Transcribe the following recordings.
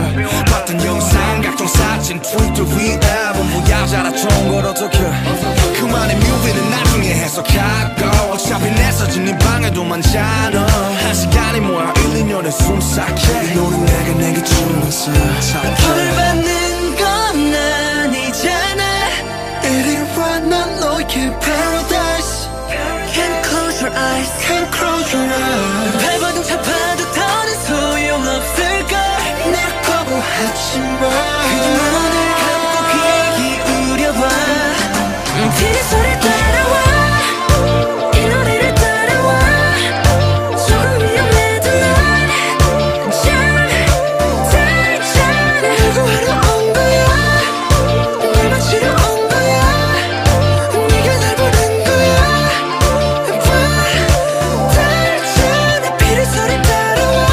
봤던 영상 각종 사진 트위터 위에 전부 여자라 좋은 걸 어떡해 그만의 뮤비는 나중에 해석하고 어차피 내 사진 네 방에도 많잖아 한 시간이 뭐야 1, 2년에 숨삭해 너는 내게 주면서 벌 받는 건 아니잖아 이리 와 난 너의 paradise Can't close your eyes Can't close your eyes 발버둥 잡아도 더는 소용없을걸 날 거부하지마 그저 눈을 감고 귀 기울여봐 TV 소리 따라와 이 노래를 따라와 조금 위험해도 넌 잘 누구 하러 온 거야 날 맞추러 온 거야 네가 날 부른 거야 달잖아 피를 소리 따라와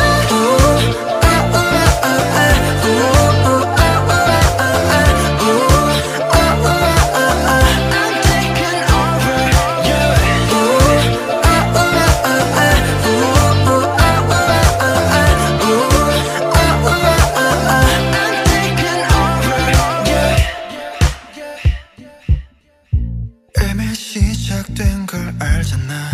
이미 시작된 걸 알잖아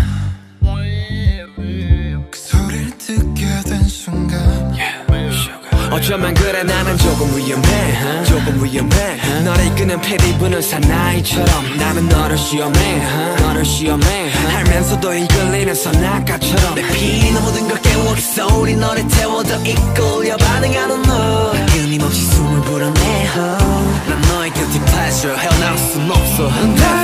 그 소리를 듣게 된 순간 어쩌면 그래 나는 조금 위험해 조금 위험해 너를 이끄는 패리 부는 사나이처럼 나는 너를 시험해 알면서도 이끌리는 선악가처럼 내 피는 모든 걸 깨워 그 소리 너를 태워 더 이끌려 반응하는 너 끊임없이 숨을 불어내 난 너의 guilty pleasure 헤어나올 순 없어